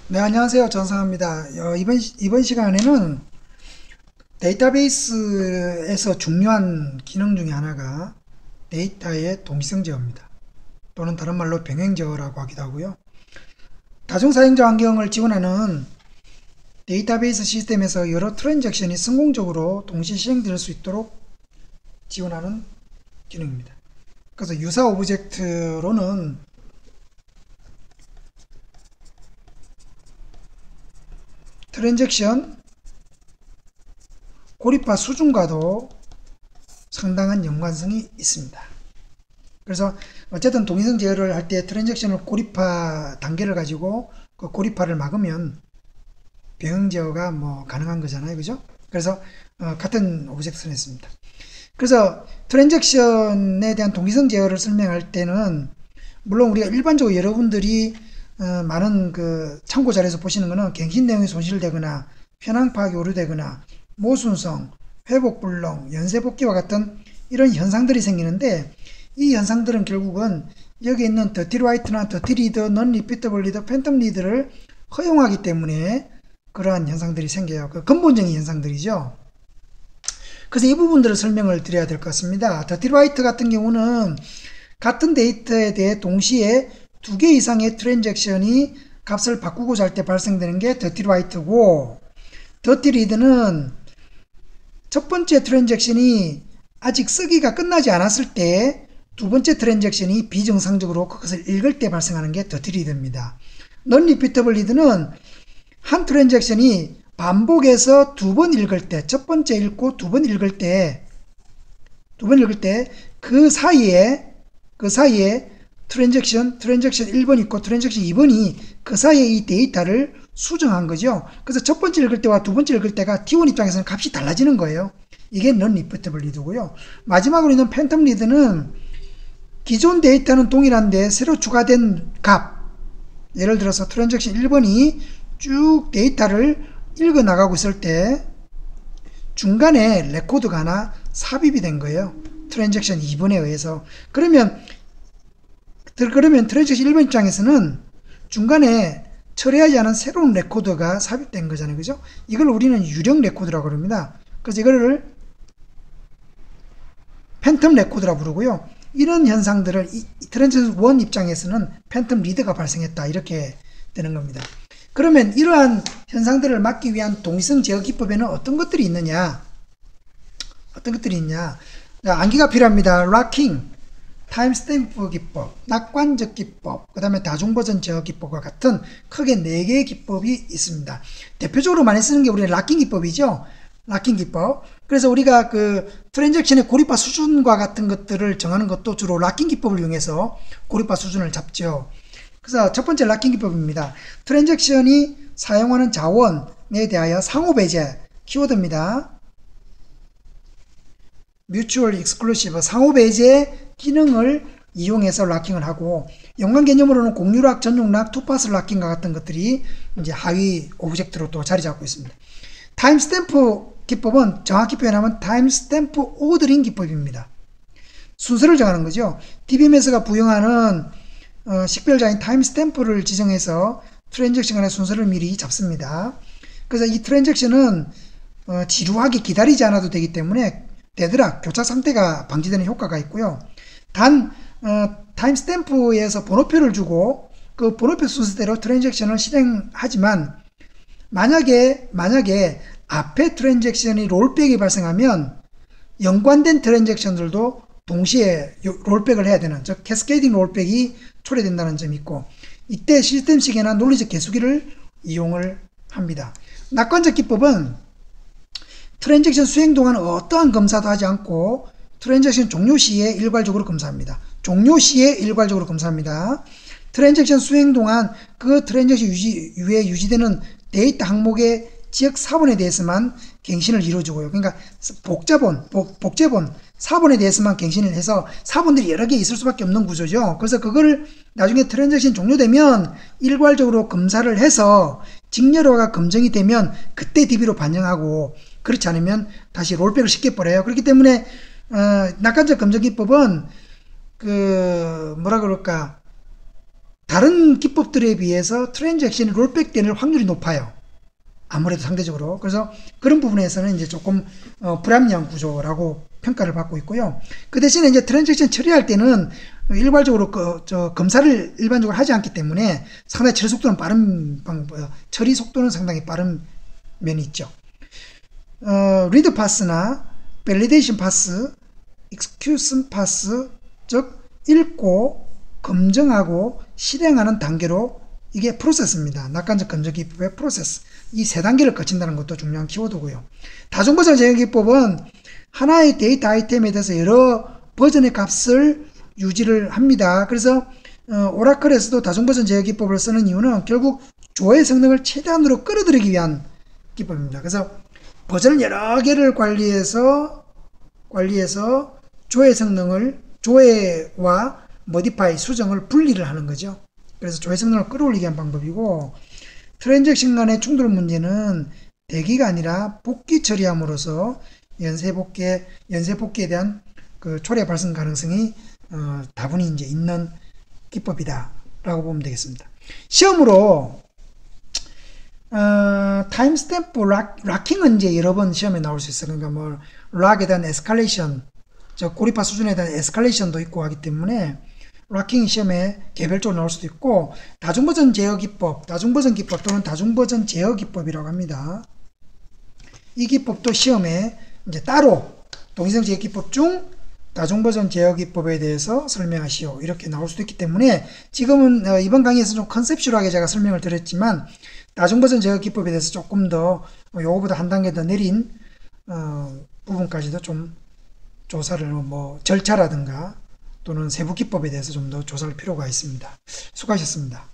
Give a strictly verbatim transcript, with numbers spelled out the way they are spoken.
네, 안녕하세요. 전상입니다. 어, 이번, 시- 이번 시간에는 데이터베이스에서 중요한 기능 중에 하나가 데이터의 동기성 제어입니다. 또는 다른 말로 병행 제어라고 하기도 하고요. 다중사용자 환경을 지원하는 데이터베이스 시스템에서 여러 트랜잭션이 성공적으로 동시 실행될 수 있도록 지원하는 기능입니다. 그래서 유사 오브젝트로는 트랜잭션 고립화 수준과도 상당한 연관성이 있습니다. 그래서 어쨌든 동의성 제어를 할 때 트랜잭션을 고립화 단계를 가지고 그 고립화를 막으면 병행 제어가 뭐 가능한 거잖아요. 그죠? 그래서 어, 같은 오브젝트를 했습니다. 그래서 트랜잭션에 대한 동의성 제어를 설명할 때는 물론 우리가 일반적으로 여러분들이 어, 많은 그 참고 자료에서 보시는 거는 갱신 내용이 손실되거나 현황 파악이 오류되거나 모순성, 회복 불능, 연쇄 복귀와 같은 이런 현상들이 생기는데 이 현상들은 결국은 여기 있는 더티 라이트나 더티 리더, 넌 리피터블 리더, 팬텀 리드를 허용하기 때문에 그러한 현상들이 생겨요. 그 근본적인 현상들이죠. 그래서 이 부분들을 설명을 드려야 될 것 같습니다. 더티 라이트 같은 경우는 같은 데이터에 대해 동시에 두 개 이상의 트랜잭션이 값을 바꾸고자 할 때 발생되는 게 더티 라이트고, 더티 리드는 첫 번째 트랜잭션이 아직 쓰기가 끝나지 않았을 때 두 번째 트랜잭션이 비정상적으로 그것을 읽을 때 발생하는 게 더티 리드입니다. 넌 리피터블 리드는 한 트랜잭션이 반복해서 두 번 읽을 때, 첫 번째 읽고 두 번 읽을 때, 두 번 읽을 때 그 사이에 그 사이에 트랜잭션, 트랜잭션 일 번 있고 트랜잭션 이 번이 그 사이에 이 데이터를 수정한 거죠. 그래서 첫 번째 읽을 때와 두 번째 읽을 때가 티 원 입장에서는 값이 달라지는 거예요. 이게 넌 리피터블 리드고요. 마지막으로 있는 팬텀 리드는 기존 데이터는 동일한데 새로 추가된 값, 예를 들어서 트랜잭션 일 번이 쭉 데이터를 읽어 나가고 있을 때 중간에 레코드가 하나 삽입이 된 거예요. 트랜잭션 이 번에 의해서. 그러면 그러면 트랜잭션 일 번 입장에서는 중간에 처리하지 않은 새로운 레코드가 삽입된 거잖아요. 그죠? 이걸 우리는 유령 레코드라고 합니다. 그래서 이거를 팬텀 레코드라고 부르고요. 이런 현상들을 트랜잭션 일 입장에서는 팬텀 리드가 발생했다. 이렇게 되는 겁니다. 그러면 이러한 현상들을 막기 위한 동의성 제어 기법에는 어떤 것들이 있느냐? 어떤 것들이 있냐? 암기가 필요합니다. 락킹, 타임스탬프 기법, 낙관적 기법, 그 다음에 다중버전 제어 기법과 같은 크게 네 개의 기법이 있습니다. 대표적으로 많이 쓰는 게 우리의 락킹 기법이죠. 락킹 기법. 그래서 우리가 그 트랜잭션의 고립화 수준과 같은 것들을 정하는 것도 주로 락킹 기법을 이용해서 고립화 수준을 잡죠. 그래서 첫 번째 락킹 기법입니다. 트랜잭션이 사용하는 자원에 대하여 상호 배제 키워드입니다. 뮤추얼 익스클루시브 상호 배제 기능을 이용해서 락킹을 하고, 연관 개념으로는 공유락, 전용락, 투파스 락킹과 같은 것들이 이제 하위 오브젝트로 또 자리 잡고 있습니다. 타임스탬프 기법은 정확히 표현하면 타임스탬프 오더링 기법입니다. 순서를 정하는 거죠. 디비엠에스가 부용하는 어, 식별자인 타임스탬프를 지정해서 트랜잭션 간의 순서를 미리 잡습니다. 그래서 이 트랜잭션은 어, 지루하게 기다리지 않아도 되기 때문에 데드락, 교차 상태가 방지되는 효과가 있고요. 단 어, 타임스탬프에서 번호표를 주고 그 번호표 순서대로 트랜잭션을 실행하지만 만약에 만약에 앞에 트랜잭션이 롤백이 발생하면 연관된 트랜잭션들도 동시에 롤백을 해야 되는, 즉 캐스케이딩 롤백이 초래된다는 점이 있고, 이때 시스템 시계나 논리적 계수기를 이용을 합니다. 낙관적 기법은 트랜잭션 수행 동안 어떠한 검사도 하지 않고 트랜잭션 종료 시에 일괄적으로 검사합니다. 종료 시에 일괄적으로 검사합니다. 트랜잭션 수행 동안 그 트랜잭션 유지, 이후에 유지되는 데이터 항목의 지역 사본에 대해서만 갱신을 이루어주고요. 그러니까 복자본, 복, 복제본, 사본에 대해서만 갱신을 해서 사본들이 여러 개 있을 수밖에 없는 구조죠. 그래서 그걸 나중에 트랜잭션 종료되면 일괄적으로 검사를 해서 직렬화가 검증이 되면 그때 디비로 반영하고, 그렇지 않으면 다시 롤백을 시켜버려요. 그렇기 때문에 어, 낙관적 검증 기법은 그 뭐라 그럴까, 다른 기법들에 비해서 트랜잭션이 롤백되는 확률이 높아요. 아무래도 상대적으로. 그래서 그런 부분에서는 이제 조금 어, 불합리한 구조라고 평가를 받고 있고요. 그 대신에 이제 트랜잭션 처리할 때는 일괄적으로 그, 저 검사를 일반적으로 하지 않기 때문에 상당히 처리 속도는 빠른 방법, 처리 속도는 상당히 빠른 면이 있죠. 어, 리드 파스나 밸리데이션 파스, 익스큐션 파스, 즉 읽고 검증하고 실행하는 단계로 이게 프로세스입니다. 낙관적 검증 기법의 프로세스. 이 세 단계를 거친다는 것도 중요한 키워드고요. 다중버전 제어 기법은 하나의 데이터 아이템에 대해서 여러 버전의 값을 유지를 합니다. 그래서 어, 오라클에서도 다중버전 제어 기법을 쓰는 이유는 결국 조회 성능을 최대한으로 끌어들이기 위한 기법입니다. 그래서 버전을 여러 개를 관리해서 관리해서 조회 성능을 조회와 모디파이 수정을 분리를 하는 거죠. 그래서 조회 성능을 끌어올리기 위한 방법이고, 트랜잭션 간의 충돌 문제는 대기가 아니라 복귀 처리함으로써 연쇄 복귀 연쇄 복귀에 대한 그 초래 발생 가능성이 어, 다분히 이제 있는 기법이다라고 보면 되겠습니다. 시험으로 어, 타임스탬프 락, 락킹은 이제 여러 번 시험에 나올 수 있어요. 그러니까 뭐 락에 대한 에스컬레이션, 저 고리파 수준에 대한 에스컬레이션도 있고 하기 때문에 락킹 시험에 개별적으로 나올 수도 있고, 다중버전 제어 기법, 다중버전 기법 또는 다중버전 제어 기법이라고 합니다. 이 기법도 시험에 이제 따로 동의성 제어 기법 중 다중버전 제어 기법에 대해서 설명하시오 이렇게 나올 수도 있기 때문에 지금은 어, 이번 강의에서 좀 컨셉슈얼하게 제가 설명을 드렸지만, 다중버전 제어 기법에 대해서 조금 더 요거보다 한 단계 더 내린 어, 부분까지도 좀 조사를 뭐 절차라든가 또는 세부 기법에 대해서 좀 더 조사할 필요가 있습니다. 수고하셨습니다.